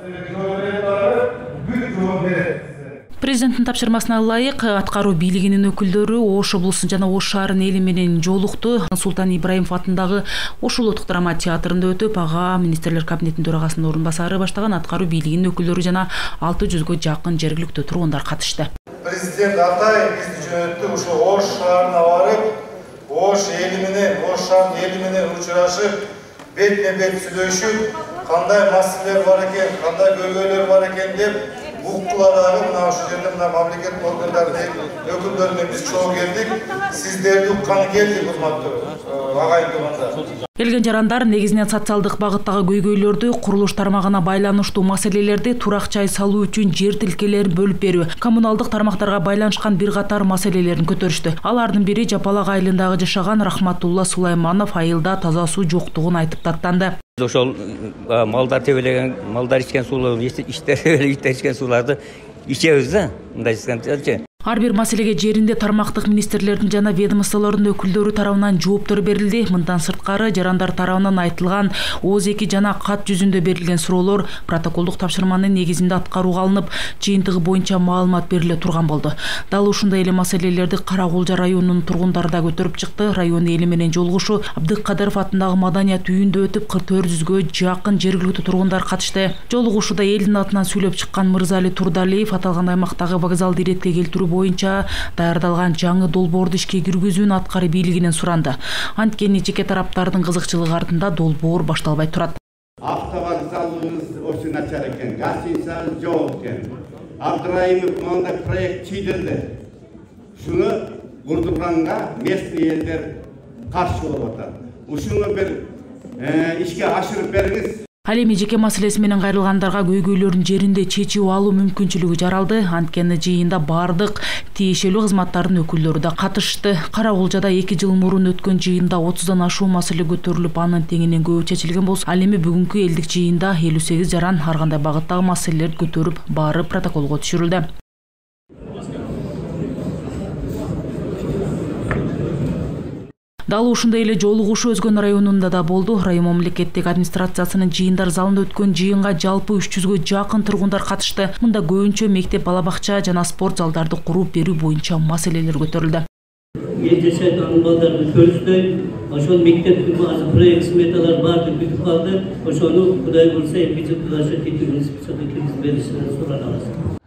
Президенттин тапшырмасына ылайык аткаруу бийлигинин өкүлдөрү Ош облусун жана Ош шаарынын эли менен жолукту. Султан Ибраимов атындагы Ош улуттук драма театрында өтүп, ага министрлер кабинетинин төрагасынын орун басары баштаган аткаруу бийлигинин өкүлдөрү жана 600га жакын жергиликтүү тургундар катышты. Президент Атай бизди жөнөттү, ушу Ош шаарына барып, Ош эли менен, Ош шаарынын эли менен учурашып, бетме-бет сүйлөшүп, кандай маселелер бар экен, кандай көйгөйлөр бар экен деп уктуларагы мына ушул жерде мына мамлекет органдарынын өкүлдөрүнө биз чогуу келдик. Сиздерди укканы келдик, урматтуу агайын туугандар. Келген жарандар негизинен социалдык багыттагы көйгөйлөрдү, курулуш тармагына байланыштуу маселелерди, турак жай салуу үчүн жер тилкелерин бөлүп берүү, коммуналдык тармактарга байланышкан бир катар маселелерин көтөрүштү. Алардын бири Жапалак айылындагы жашаган Рахматулла Сулайманов айылда таза суу жоктугун айтып даттанды. Ошол малдар тебелеген, малдар ичкен сууларды, иштер ичкен сууларды ичебиз да, мындай айтканда. Ар бир маселеге жеринде тармактык министрлердин жана ведомстволордун өкүлдөрү тарабынан жооптор берилди. Мындан сырткары жарандар тарабынан айтылган ооз-2 жана кат жүзүндө берилген суроолор протоколдук тапшырманын негизинде аткарууга алынып, жыйынтыгы боюнча маалымат бериле турган болду. Дал ушундай эле маселелерди Кара-Кулжа районунун тургундары да көтөрүп чыкты. Район эли менен жолугушуу Абдыкадыров атындагы маданият үйүндө өтүп, 400га жакын жергиликтүү тургундар катышты. Жолугушууда элдин атынан сүйлөп чыккан Мырзали Турдалиев аталган аймактагы вокзалды иретке келтирүү боюнча даярдалган жаңы долбоорду ишке киргизүүнү аткаруу бийлигинен суранды. Анткени жеке тараптардын кызыкчылыгы артында долбоор башталбай турат. Автовокзалыбыз ошо начар экен, гостиницабыз жок экен. Абдраимов мындай проект чийдирди. Шуну курдурганга местный элдер каршы болуп атат. Ушуну бир ишке ашырып бериңиз. Ал эми жеке маселеси менен кайрылгандарга көйгөйлөрүн жеринде чечип алуу мүмкүнчүлүгү жаралды. Анткени жыйында бардык тиешелүү кызматтардын өкүлдөрү да катышты. Кара-Кулжада 2 жыл мурун өткөн жыйында 30дан ашуу маселе көтөрүлүп, анын теңинен көбү чечилген болсо, ал эми бүгүнкү элдик жыйында 58 жаран ар кандай багыттагы маселелерди көтөрүп, баары протоколго түшүрүлдү. Дал ушундай эле жолугушуу Өзгөн районунда да болду. Район мамлекеттик администрациясынын жыйындар залында өткөн жыйынга жалпы 300га жакын тургундар катышты. Мында көбүнчө мектеп, бала-бакча жана спорт залдарды куруп берүү боюнча маселелер көтөрүлдү. Жашайт балдарды көрүштү. Ошол мектептин баары проект сметалар бар деп бүтүп калды. Ошону Кудай бурса эмгичи кылашы кетүүнү списокко киргизип беришин суралабыз.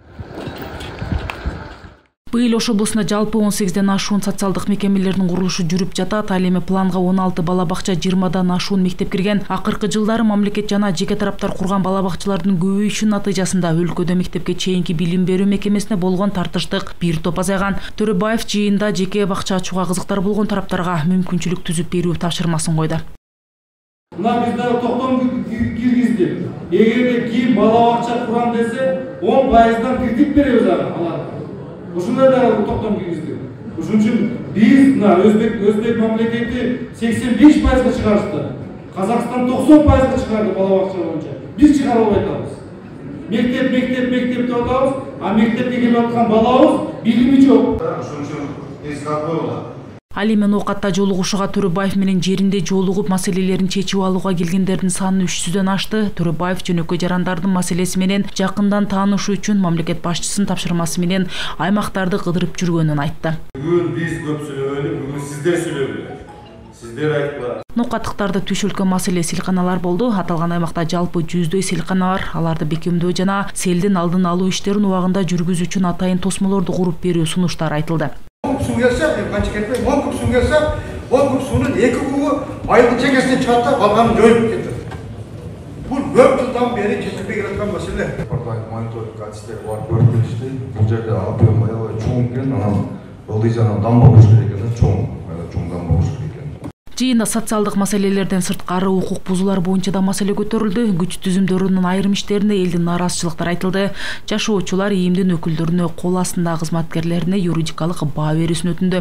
Быйыл Ош облусунда жалпы 18ден ашуун социалдык мекемелердин курулушу жүрүп жатат. Ал эми планга 16 бала-бакча, 20дан ашуун мектеп кирген. Акыркы жылдары мамлекет жана жеке тараптар курган бала-бакчалардын көбөйүшүнүн натыйжасында өлкөдө мектепке чейинки билим берүү мекемесине болгон тартыштык бир топ азайган. Төрөбаев жыйында жеке бакча ачууга кызыктар болгон тараптарга мүмкүнчүлүк түзүп берүү тапшырмасын койду. Мына бизде токтом киргизди. Эгерде кийин бала-бакча курам десе, 10%дан кредит беребиз аларга. Ушундай да токтом киргизди. Ушун үчүн биз мына Өзбек мамлекети 85%га чыгарышты. Казакстан 90%га чыгарды бала-бакча боюнча. Биз чыгара албай атабыз. Мектеп деп атабыз, а мектепке келип аткан балабыз билими жок. Ошон үчүн биз кабыл болот. Ал эми Ноокатта жолугушууга Төрөбаев менен жеринде жолугуп маселелерин чечип алууга келгендердин саны 300дөн ашты. Төрөбаев жөнөкөй жарандардын маселеси менен жакындан таанышуу үчүн мамлекет башчысынын тапшырмасы менен аймактарды кыдырып жүргөнүн айтты. Бүгүн биз көп сүйлөгөнү, бүгүн сиздер сүйлөгүлөр. Сиздер айткыла. Ноокаттыктарды түш өлкө маселе силканалар болду. Аталган аймакта жалпы 100дөй силкана бар. Аларды бекемдөө жана селдин алдын алуу иштерин убагында жүргүзүү үчүн атайын тосмолорду куруп берүү сунуштар айтылды. Su gelse, kançı ketmey, 10 kup su gelse, 10 kup sunun 2 kubu aylık çekesine çatta kalganı joyup getir. Bu 4 yıldan beri çekilmeye gereken mesele. Departament monitoring katisteleri var, 4 gelişti. Bu yerde APM mayalı çoğunken, Ылдыйжанын дамба болуш керек экен, чоң дамба болуш керек экен. Жыйында социалдык маселелерден сырткары укук бузуулар боюнча да маселе көтөрүлдү. Күч түзүмдөрүнүн айрым иштеринде элдин нааразычылыктары айтылды. Жашоочулар ИИМдин өкүлдөрүнө, кол астындагы кызматкерлерине юридикалык баа берүүсүн өтүндү.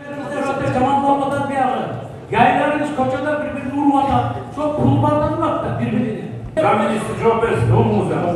Yaylarınız koçada birbirini vurmadan çok kullanılmadı da birbirini. Ministri cevap versin, oğlumuz ya.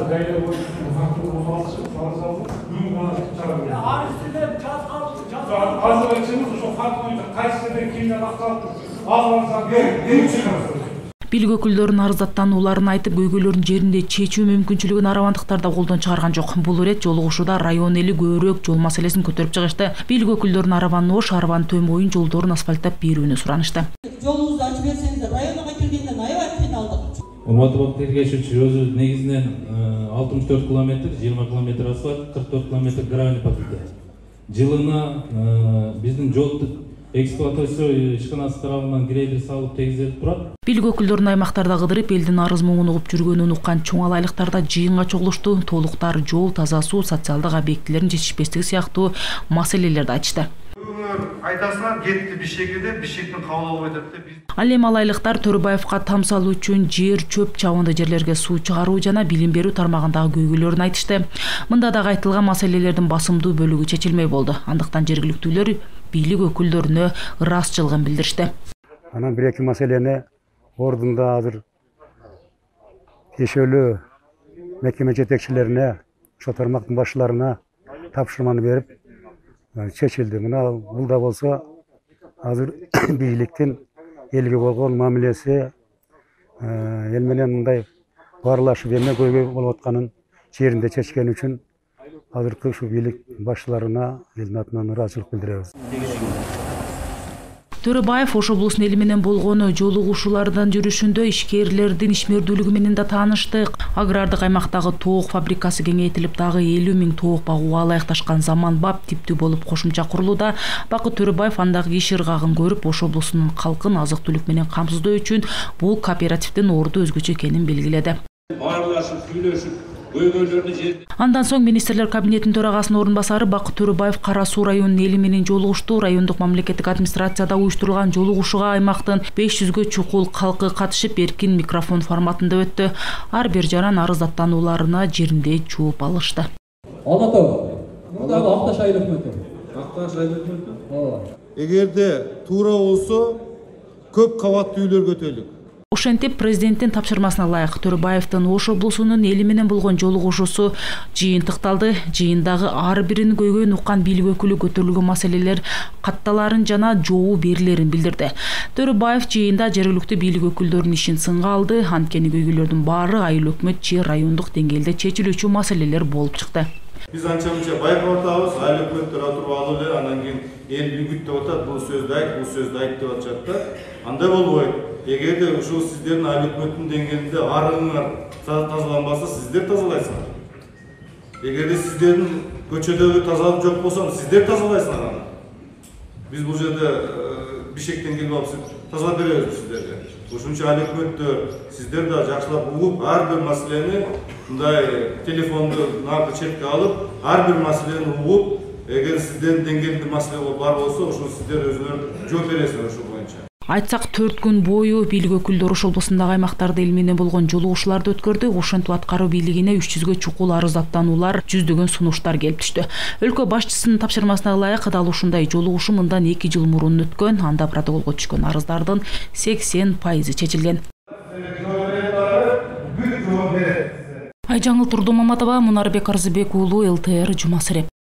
Harisinden caz kaldı, caz kaldı. Hazır açımız şu fark boyunca kaç sene kimden aktardı. Ağlarsan bir çıkarsın. Бийлик өкүлдөрүнүн арыздаттанууларын айтып, көйгөйлөрдүн жеринде чечүү мүмкүнчүлүгүн арабандыктар да колдон чыгарган жок. Бул ирет жолугушууда район эли көбүрөөк жол маселесин көтөрүп чыгышты. Бийлик өкүлдөрүнүн арабаны ош, арабанын төм боюн жолдорун асфальттап берүүнү суранышты. Жолубузду ачып берсеңиздер, районго келгенде аябай кыйналдык. Урматтуу тергөөчү, өзү негизинен 64 километр, 20 километр асфальт, 44 километр гравий покрытие. Жылына биздин жол эксплуатация ишканасы тарабынан грейдер салып тегизелип турат. Бийлик өкүлдөрүн аймактарда кыдырып, элдин арыз муңун угуп жүргөнүн уккан чоң алайлыктарда жыйынга чогулушту. Толуктар жол, таза суу, социалдык объектилердин жетишпестиги сыяктуу маселелерди айтышты. Айтасыңар кетти Бишкектин кабыл алып атат деп. Ал эми алайлыктар Төрөбаевка там салуу үчүн жер, чөп, чабынды жерлерге суу чыгаруу жана билим берүү тармагындагы көйгөйлөрүн айтышты. Мында дагы айтылган маселелердин басымдуу бөлүгү чечилмей болду. Андыктан жергиликтүүлөр бийлик өкүлдөрүнө ыраазычылыгын билдиришти. Анан бир-эки маселени ордунда азыр тиешелүү мекеме жетекчилерине, ошо тармактын башчыларына тапшырманы берип чечилди. Мына бул да болсо азыр бийликтин элге болгон мамилеси эл менен мындай баарлашып эме көйгөй болуп атканын жеринде чечкен үчүн азыркы ушу бийлик башчыларына элдин атынан ыраазычылык билдиребиз. Төрөбаев Ош облусунун эли менен болгону жолугушуулардын жүрүшүндө ишкерлердин ишмердүүлүгү менен да таанышты. Агрардык аймактагы тоок фабрикасы кеңейтилип, дагы 50 000 тоок багууга ылайыкташкан заманбап типтүү болуп кошумча курулууда. Бакыт Төрөбаев андагы иш ыргагын көрүп, Ош облусунун калкын азык-түлүк менен камсыздоо үчүн бул кооперативдин орду өзгөчө экенин белгиледи. Баарлашып, сүйлөшүп, көйгөйлөрдү жер. Андан соң министрлер кабинетинин төрагасынын орун басары Бакыт Төрөбаев Кара Суу районунун эли менен жолугушту. Райондук мамлекеттик администрацияда уюштурулган жолугушууга аймактын 500гө чукул калкы катышып, эркин микрофон форматында өттү. Ар бир жаран арыздаттанууларына жеринде жооп алышты. Анатол, мындагы Акташ айыл өкмөтү. Акташ айыл өкмөтү? Эгерде туура болсо, көп кабаттуу үйлөр көтөлүк. Ошентип, президенттин тапшырмасына ылайык Төрөбаевдин Ош облусунун эли менен болгон жолугушуусу жыйынтыкталды. Жыйындагы ар биринин көйгөйүн уккан бийлик өкүлү көтөрүлгөн маселелер катталарын жана жообу берилерин билдирди. Төрөбаев жыйында жергиликтүү бийлик өкүлдөрүнүн ишин сынга алды. Анткени көйгөйлөрдүн баары айыл өкмөт же райондук деңгээлде чечилүүчү маселелер болуп чыкты. Биз анча-мынча байкап атабыз, айыл өкмөттөр отуруп алып эле, анан кийин эл үгүт деп атат, бул сөздү айт деп атышат да. Андай болбойт. Эгерде ушул сиздердин айыл өкмөттүн деңгээлинде арыгыңар тазаланбаса, сиздер тазалайсыңар. Эгерде сиздердин көчөдөгү тазалык жок болсо, сиздер тазалайсыңар аны. Биз бул жерде Бишкектен келип алып тазалап беребиз сиздерге. Ушунча айыл өкмөттөр, сиздер да жакшылап угуп, ар бир маселени мындай телефонду наркы четке алып, ар бир маселени угуп, эгер сиздердин деңгээлинде маселе бар болсо, ошо сиздер өзүңөр жооп бересиңер ошол боюнча. Айтсак 4 күн бою бийлик өкүлдөрү Ош облусундагы аймактарда эл менен болгон жолугушууларды өткөрдү. Ошентип аткаруу бийлигине 300гө чукул арыздаттануулар, жүздөгөн сунуштар келип түштү. Өлкө башчысынын тапшырмасына ылайык дал ушундай жолугушуу мындан 2 жыл мурун өткөн. Анда протоколго түшкөн арыздардын 80% чечилген. Айжаңыл Турдумаматова, Мунарбек Арзыбек уулу, ЛТР, Жума Сереп.